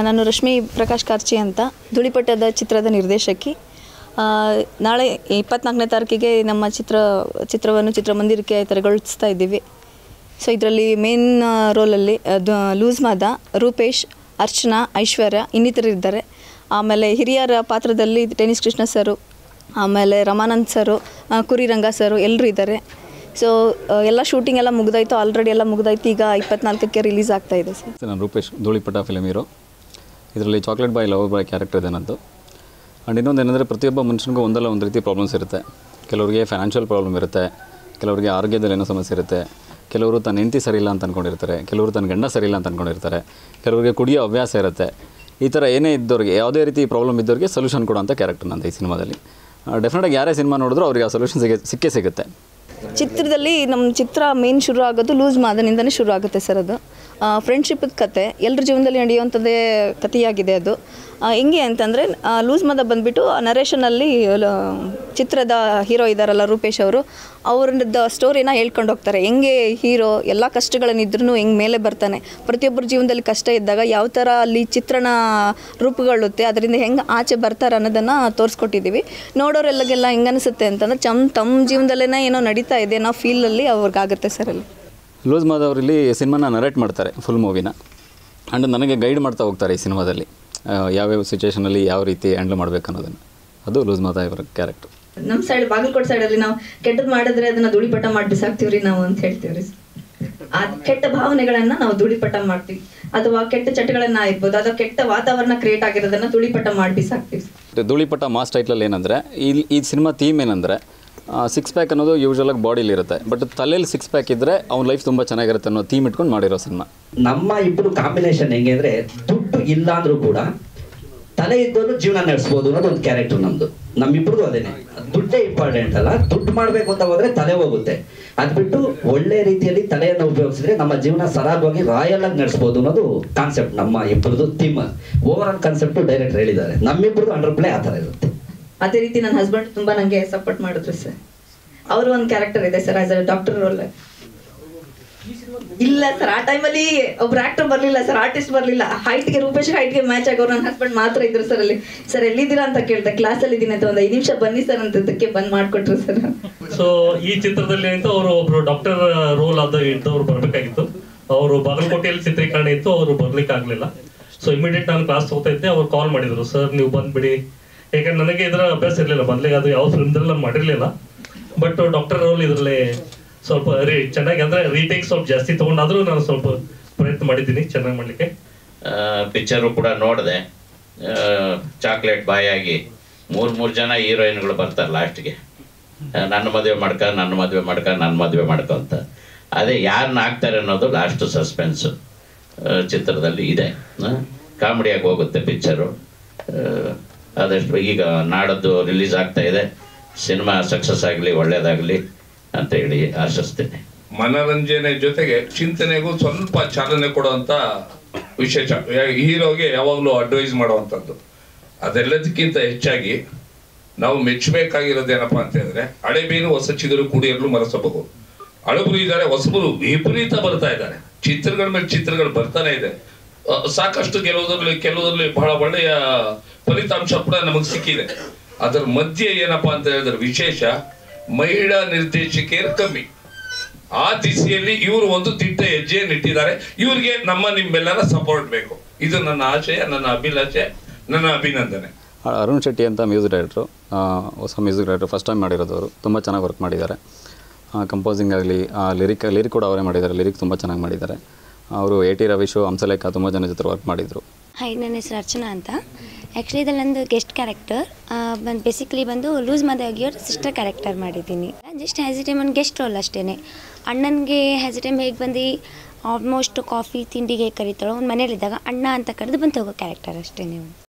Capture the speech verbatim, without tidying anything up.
ನಾನು ರಶ್ಮಿ ಪ್ರಕಾಶ್ ಕಾರ್ಚಿ ಅಂತ ಧೂಳಿಪಟದ ಚಿತ್ರದ ನಿರ್ದೇಶಕಿ. ನಾಳೆ ಇಪ್ಪತ್ನಾಲ್ಕನೇ ತಾರೀಕಿಗೆ ನಮ್ಮ ಚಿತ್ರ ಚಿತ್ರವನ್ನು ಚಿತ್ರಮಂದಿರಕ್ಕೆ ತೆರೆಗೊಳಿಸ್ತಾ ಇದ್ದೀವಿ. ಸೊ ಇದರಲ್ಲಿ ಮೇನ್ ರೋಲಲ್ಲಿ ಲೂಸ್ ಮಾದ, ರೂಪೇಶ್, ಅರ್ಚನಾ, ಐಶ್ವರ್ಯ ಇನ್ನಿತರಿದ್ದಾರೆ. ಆಮೇಲೆ ಹಿರಿಯರ ಪಾತ್ರದಲ್ಲಿ ಟೆನಿಸ್ ಕೃಷ್ಣ ಸರು, ಆಮೇಲೆ ರಮಾನಂದ್ ಸರು, ಕುರಿರಂಗ ಸರು ಎಲ್ಲರೂ ಇದ್ದಾರೆ. ಸೊ ಎಲ್ಲ ಶೂಟಿಂಗ್ ಎಲ್ಲ ಮುಗಿದಾಯಿತು, ಆಲ್ರೆಡಿ ಎಲ್ಲ ಮುಗಿದಾಯ್ತು. ಈಗ ಇಪ್ಪತ್ನಾಲ್ಕಕ್ಕೆ ರಿಲೀಸ್ ಆಗ್ತಾ ಇದೆ ಸರ್. ನಾನು ರೂಪೇಶ್, ಧೂಳಿಪಟ ಫಿಲ್ಮ್ ಹೀರೋ. ಇದರಲ್ಲಿ chocolate boy love boy character ಇದೆ ನನ್ನದು. ಆ್ಯಂಡ್ ಇನ್ನೊಂದು ಏನಂದರೆ ಪ್ರತಿಯೊಬ್ಬ ಮನುಷ್ಯನಿಗೂ ಒಂದಲ್ಲ ಒಂದು ರೀತಿ ಪ್ರಾಬ್ಲಮ್ಸ್ ಇರುತ್ತೆ. ಕೆಲವರಿಗೆ ಫೈನಾನ್ಷಿಯಲ್ ಪ್ರಾಬ್ಲಮ್ ಇರುತ್ತೆ, ಕೆಲವರಿಗೆ ಆರೋಗ್ಯದಲ್ಲಿ ಏನೋ ಸಮಸ್ಯೆ ಇರುತ್ತೆ, ಕೆಲವರು ತನ್ನ ಹೆಂಡತಿ ಸರಿಯಿಲ್ಲ ಅಂತ ಅಂದ್ಕೊಂಡಿರ್ತಾರೆ, ಕೆಲವರು ತನ್ನ ಗಂಡ ಸರಿಯಿಲ್ಲ ಅಂತ ಅಂದ್ಕೊಂಡಿರ್ತಾರೆ, ಕೆಲವರಿಗೆ ಕುಡಿಯೋ ಹವ್ಯಾಸ ಇರುತ್ತೆ. ಈ ಥರ ಏನೇ ಇದ್ದವ್ರಿಗೆ, ಯಾವುದೇ ರೀತಿ ಪ್ರಾಬ್ಲಮ್ ಇದ್ದವ್ರಿಗೆ ಸೊಲ್ಯೂಷನ್ ಕೊಡೋಂಥ ಕ್ಯಾರೆಕ್ಟರ್ ನಂದು ಈ ಸಿನಿಮಾದಲ್ಲಿ. ಡೆಫಿನೆಟಾಗಿ ಯಾರೇ ಸಿನಿಮಾ ನೋಡಿದ್ರು ಅವ್ರಿಗೆ ಆ ಸೊಲ್ಯೂಷನ್ ಸಿಗೇ ಸಿಕ್ಕೇ ಸಿಗುತ್ತೆ. ಚಿತ್ರದಲ್ಲಿ ನಮ್ಮ ಚಿತ್ರ ಮೇನ್ ಶುರು ಆಗೋದು ಲೂಸ್ ಮಾದನಿಂದನೇ ಶುರು ಆಗುತ್ತೆ ಸರ್. ಅದು ಫ್ರೆಂಡ್ಶಿಪ್ಪದ ಕತೆ, ಎಲ್ಲರ ಜೀವನದಲ್ಲಿ ನಡೆಯುವಂಥದ್ದೇ ಕಥೆಯಾಗಿದೆ ಅದು. ಹೆಂಗೆ ಅಂತಂದರೆ ಲೂಸ್ ಮಾದ ಬಂದುಬಿಟ್ಟು ನರೇಷನಲ್ಲಿ ಚಿತ್ರದ ಹೀರೋ ಇದ್ದಾರಲ್ಲ ರೂಪೇಶ್ ಅವರು, ಅವ್ರದ್ದು ಸ್ಟೋರಿನ ಹೇಳ್ಕೊಂಡು ಹೋಗ್ತಾರೆ. ಹೆಂಗೆ ಹೀರೋ ಎಲ್ಲ ಕಷ್ಟಗಳನ್ನಿದ್ರೂ ಹೆಂಗೆ ಮೇಲೆ ಬರ್ತಾನೆ, ಪ್ರತಿಯೊಬ್ಬರ ಜೀವನದಲ್ಲಿ ಕಷ್ಟ ಇದ್ದಾಗ ಯಾವ ಥರ ಅಲ್ಲಿ ಚಿತ್ರಣ ರೂಪುಗೊಳ್ಳುತ್ತೆ, ಅದರಿಂದ ಹೆಂಗೆ ಆಚೆ ಬರ್ತಾರೆ ಅನ್ನೋದನ್ನು ತೋರಿಸ್ಕೊಟ್ಟಿದ್ದೀವಿ. ನೋಡೋರೆಲ್ಲಗೆಲ್ಲ ಹೆಂಗೆ ಅನಿಸುತ್ತೆ ಅಂತಂದರೆ ಚಮ್ ತಮ್ಮ ಜೀವನದಲ್ಲೇ ಏನೋ ನಡೀತಾ ಇದೆ ಅನ್ನೋ ಫೀಲಲ್ಲಿ ಅವ್ರಿಗಾಗುತ್ತೆ ಸರ್. ಅಲ್ಲಿ ಲೂಸ್ ಮಾದ ಅವರಲ್ಲಿ ಸಿನಿಮಾನ ನರೇಟ್ ಮಾಡ್ತಾರೆ ಫುಲ್ ಮೂವಿನ. ಆ್ಯಂಡ್ ನನಗೆ ಗೈಡ್ ಮಾಡ್ತಾ ಹೋಗ್ತಾರೆ ಈ ಸಿನಿಮಾದಲ್ಲಿ, ಯಾವ್ಯಾವ ಸಿಚುವೇಷನಲ್ಲಿ ಯಾವ ರೀತಿ ಹ್ಯಾಂಡಲ್ ಮಾಡಬೇಕು ಅನ್ನೋದನ್ನು. ಅದು ಲೂಸ್ ಮಾದ ಇವರ ಕ್ಯಾರೆಕ್ಟರ್. ನಮ್ಮ ಸೈಡ್ ಬಾಗಲಕೋಟೆ ಸೈಡಲ್ಲಿ ನಾವು ಕೆಟ್ಟದ್ದು ಮಾಡಿದ್ರೆ ಅದನ್ನು ಧೂಳಿಪಟ ಮಾಡಿ ಬಿಸಾಕ್ತೀವಿ ರೀ ನಾವು ಅಂತ ಹೇಳ್ತೀವಿ ರೀ. ಆ ಕೆಟ್ಟ ಭಾವನೆಗಳನ್ನು ನಾವು ಧೂಳಿಪಟ ಮಾಡ್ತೀವಿ, ಅಥವಾ ಕೆಟ್ಟ ಚಟಗಳನ್ನ ಇರ್ಬೋದು, ಅಥವಾ ಕೆಟ್ಟ ವಾತಾವರಣ ಕ್ರಿಯೇಟ್ ಆಗಿರೋದನ್ನ ಧೂಳಿಪಟ ಮಾಡಿ ಬಿಸಾಕ್ತೀವಿ. ಧೂಳಿಪಟ ಮಾಸ್ ಟೈಟ್ಲಲ್ಲಿ ಏನಂದರೆ ಈ ಈ ಸಿನಿಮಾ ಥೀಮ್ ಏನಂದರೆ ಸಿಕ್ಸ್ ಪ್ಯಾಕ್ ಅನ್ನೋದು ಯೂಶ್ವಲಾಗಿ ಬಾಡಿಲಿ ಇರುತ್ತೆ, ಬಟ್ ತಲೆಯಲ್ಲಿ ಸಿಕ್ಸ್ ಪ್ಯಾಕ್ ಇದ್ದರೆ ಅವ್ನ ಲೈಫ್ ತುಂಬ ಚೆನ್ನಾಗಿರುತ್ತೆ ಅನ್ನೋ ಥೀಮ್ ಇಟ್ಕೊಂಡು ಮಾಡಿರೋ ಸಿನಿಮಾ. ನಮ್ಮ ಇಬ್ಬರು ಕಾಂಬಿನೇಷನ್ ಹೆಂಗೆ ಅಂದರೆ, ದುಡ್ಡು ಇಲ್ಲ ಅಂದ್ರೂ ಕೂಡ ತಲೆ ಇದ್ದವರು ಜೀವನ ನಡೆಸ್ಬೋದು ಅನ್ನೋದು ಒಂದು ಕ್ಯಾರೆಕ್ಟರ್ ನಮ್ಮದು. ನಮ್ಮಿಬ್ರದ್ದು ಅದೇನೆ, ದುಡ್ಡೇ ಇಂಪಾರ್ಟೆಂಟ್ ಅಲ್ಲ, ದುಡ್ಡು ಮಾಡಬೇಕು ಅಂತ ಹೋದರೆ ತಲೆ ಹೋಗುತ್ತೆ. ಅದು ಬಿಟ್ಟು ಒಳ್ಳೆ ರೀತಿಯಲ್ಲಿ ತಲೆಯನ್ನು ಉಪಯೋಗಿಸಿದ್ರೆ ನಮ್ಮ ಜೀವನ ಸರಾಗವಾಗಿ ರಾಯಲ್ ಆಗಿ ನಡೆಸ್ಬೋದು ಅನ್ನೋದು ಕಾನ್ಸೆಪ್ಟ್ ನಮ್ಮ ಇಬ್ಬರದು theme. Over all concept director ಹೇಳಿದ್ದಾರೆ. ನಮ್ಮಿಬ್ಬರದು ಅಂಡರ್ ಪ್ಲೇ ಆ ಥರ ಇರುತ್ತೆ. ಅದೇ ರೀತಿ ನನ್ನ ಹಸ್ಬೆಂಡ್ ತುಂಬ ನನಗೆ ಸಪೋರ್ಟ್ ಮಾಡಿದ್ರು ಸರ್. ಅವರು ಒಂದು ಕ್ಯಾರೆಕ್ಟರ್ ಇದೆ sir, as a doctor role. ಇಲ್ಲ ಸರ್, ಆ ಟೈಮಲ್ಲಿ ಒಬ್ರು ಆಕ್ಟರ್ ಬರಲಿಲ್ಲ ಸರ್, ಆರ್ಟಿಸ್ಟ್ ಬರಲಿಲ್ಲ. ಹೈಟ್ಗೆ ರೂಪೇಶ್ ಹೈಟ್ಗೆ ಮ್ಯಾಚ್ ಆಗೋರು ನನ್ನ ಹಸ್ಬೆಂಡ್ ಮಾತ್ರ ಇದ್ರು ಸರ್. ಅಲ್ಲಿ ಸರ್ ಎಲ್ಲಿದ್ದೀರಾ ಅಂತ ಕೇಳ್ದೆ, ಕ್ಲಾಸಲ್ಲಿ ಇದ್ದೀನಿ ಅಂತ ಒಂದು ಐದು ನಿಮಿಷ ಬನ್ನಿ ಸರ್ ಅಂತದಕ್ಕೆ ಬಂದು ಮಾಡಿಕೊಟ್ರು ಸರ್. ಸೊ ಈ ಚಿತ್ರದಲ್ಲಿ ಅಂತ ಅವರು ಒಬ್ರು ಡಾಕ್ಟರ್ ರೋಲ್ ಆದ ಇದ್ದವ್ರು ಬರಬೇಕಾಗಿತ್ತು. ಅವರು ಬಾಗಲಕೋಟೆಯಲ್ಲಿ ಚಿತ್ರೀಕರಣ ಇತ್ತು, ಅವರು ಬರ್ಲಿಕ್ಕೆ ಆಗಲಿಲ್ಲ. ಸೊ ಇಮಿಡಿಯೇಟ್ ನಾನು ಕ್ಲಾಸ್ ಹೋಗ್ತಾ ಇದ್ದೆ, ಅವ್ರು ಕಾಲ್ ಮಾಡಿದ್ರು, ಸರ್ ನೀವು ಬಂದ್ಬಿಡಿ. ಯಾಕಂದ್ರೆ ನನಗೆ ಇದರ ಅಭ್ಯಾಸ ಇರಲಿಲ್ಲ ಮೊದಲಿಗೆ, ಅದು ಯಾವ ಫಿಲ್ಮ್ದಲ್ಲಿ ನಾನು ಮಾಡಿರಲಿಲ್ಲ. ಬಟ್ ಡಾಕ್ಟರ್ ರೋಲ್ ಇದರಲ್ಲಿ ಸ್ವಲ್ಪ ರೀ ಚೆನ್ನಾಗಿ ಅಂದರೆ ರೀಟೇಕ್ ಸ್ವಲ್ಪ ಜಾಸ್ತಿ ತೊಗೊಂಡಾದರೂ ನಾನು ಸ್ವಲ್ಪ ಪ್ರಯತ್ನ ಮಾಡಿದ್ದೀನಿ ಚೆನ್ನಾಗಿ ಮಾಡಲಿಕ್ಕೆ. ಪಿಕ್ಚರು ಕೂಡ ನೋಡಿದೆ. ಚಾಕ್ಲೇಟ್ ಬಾಯ್ ಆಗಿ ಮೂರು ಮೂರು ಜನ ಹೀರೋಯಿನ್ಗಳು ಬರ್ತಾರೆ ಲಾಸ್ಟ್ಗೆ, ನನ್ನ ಮದುವೆ ಮಾಡ್ಕ ನನ್ನ ಮದುವೆ ಮಾಡ್ಕ ನನ್ನ ಮದುವೆ ಮಾಡ್ಕೊ ಅಂತ. ಅದೇ ಯಾರನ್ನ ಹಾಕ್ತಾರೆ ಅನ್ನೋದು ಲಾಸ್ಟ್ ಸಸ್ಪೆನ್ಸು ಚಿತ್ರದಲ್ಲಿ ಇದೆ. ಕಾಮಿಡಿಯಾಗಿ ಹೋಗುತ್ತೆ ಪಿಕ್ಚರು. ಆದಷ್ಟು ಈಗ ನಾಡದ್ದು ರಿಲೀಸ್ ಆಗ್ತಾ ಇದೆ. ಸಿನಿಮಾ ಸಕ್ಸಸ್ ಆಗಲಿ, ಒಳ್ಳೇದಾಗಲಿ ಅಂತ ಹೇಳಿ ಆಶಿಸ್ತೇನೆ. ಮನರಂಜನೆ ಜೊತೆಗೆ ಚಿಂತನೆಗೂ ಸ್ವಲ್ಪ ಚಾಲನೆ ಕೊಡುವಂಥ ವಿಶೇಷ. ಹೀರೋಗೆ ಯಾವಾಗಲೂ ಅಡ್ವೈಸ್ ಮಾಡುವಂಥದ್ದು. ಅದೆಲ್ಲದಕ್ಕಿಂತ ಹೆಚ್ಚಾಗಿ ನಾವು ಮೆಚ್ಚಬೇಕಾಗಿರೋದೇನಪ್ಪ ಅಂತ ಹೇಳಿದ್ರೆ, ಹಳೆ ಬೇರು ಹೊಸ ಚಿಗುರು ಕುಡಿಯಲು ಮರೆಸಬಹುದು. ಹಳಬರು ಇದ್ದಾರೆ, ಹೊಸಬರು ವಿಪರೀತ ಬರ್ತಾ ಇದ್ದಾರೆ. ಚಿತ್ರಗಳ ಮೇಲೆ ಚಿತ್ರಗಳು ಬರ್ತಾನೆ ಇದೆ. ಸಾಕಷ್ಟು ಕೆಲವುದರಲ್ಲಿ ಕೆಲವುದರಲ್ಲಿ ಬಹಳ ಒಳ್ಳೆಯ ಫಲಿತಾಂಶ ಕೂಡ ನಮಗೆ ಸಿಕ್ಕಿದೆ. ಅದರ ಮಧ್ಯೆ ಏನಪ್ಪಾ ಅಂತ ಹೇಳಿದ್ರೆ ವಿಶೇಷ, ಮಹಿಳಾ ನಿರ್ದೇಶಕಿಯರು ಕಮ್ಮಿ. ಆ ದಿಸೆಯಲ್ಲಿ ಇವರು ಒಂದು ದಿಟ್ಟ ಹೆಜ್ಜೆಯನ್ನು ಇಟ್ಟಿದ್ದಾರೆ. ಇವ್ರಿಗೆ ನಮ್ಮ ನಿಮ್ಮೆಲ್ಲರ ಸಪೋರ್ಟ್ ಬೇಕು. ಇದು ನನ್ನ ಆಶಯ, ನನ್ನ ಅಭಿಲಾಷೆ, ನನ್ನ ಅಭಿನಂದನೆ. ಅರುಣ್ ಶೆಟ್ಟಿ ಅಂತ ಮ್ಯೂಸಿಕ್ ಡೈರೆಕ್ಟ್ರು, ಹೊಸ ಮ್ಯೂಸಿಕ್ ಡೈರೆಕ್ಟ್ರು, ಫಸ್ಟ್ ಟೈಮ್ ಮಾಡಿರೋದವರು. ತುಂಬ ಚೆನ್ನಾಗಿ ವರ್ಕ್ ಮಾಡಿದ್ದಾರೆ. ಕಂಪೋಸಿಂಗ್ ಆಗಲಿ, ಲಿರಿಕ್ ಲಿರಿಕ್ ಕೂಡ ಅವರೇ ಮಾಡಿದ್ದಾರೆ. ಲಿರಿಕ್ ತುಂಬ ಚೆನ್ನಾಗಿ ಮಾಡಿದ್ದಾರೆ ಅವರು. ಎ ಟಿ ರವೀಶು, ಹಂಸಲೇಖ ತುಂಬ ಜನ ಜೊತೆ ವರ್ಕ್ ಮಾಡಿದರು. ಹಾಯ್, ನನ್ನ ಹೆಸರು ಅರ್ಚನಾ ಅಂತ. ಆ್ಯಕ್ಚುಲಿ ಇದರಲ್ಲಿ ನಂದು ಗೆಸ್ಟ್ ಕ್ಯಾರೆಕ್ಟರ್ ಬಂದು ಬೇಸಿಕಲಿ ಬಂದು ಲೂಸ್ ಮಾದಾಗಿಯವ್ರ ಸಿಸ್ಟರ್ ಕ್ಯಾರೆಕ್ಟರ್ ಮಾಡಿದ್ದೀನಿ. ಜಸ್ಟ್ ಹ್ಯಾಸ್ ಎ ಟೈಮ್ ಒಂದು ಗೆಸ್ಟ್ ರೋಲ್ ಅಷ್ಟೇ. ಅಣ್ಣನಿಗೆ ಹ್ಯಾಸ್ ಎ ಟೈಮ್ ಹೇಗೆ ಬಂದು ಆಲ್ಮೋಸ್ಟ್ ಕಾಫಿ ತಿಂಡಿಗೆ ಕರೀತಾಳೋ, ಒಂದು ಮನೇಲಿದ್ದಾಗ ಅಣ್ಣ ಅಂತ ಕರೆದು ಬಂದು ಹೋಗೋ ಕ್ಯಾರೆಕ್ಟರ್ ಅಷ್ಟೇ. ನೀವು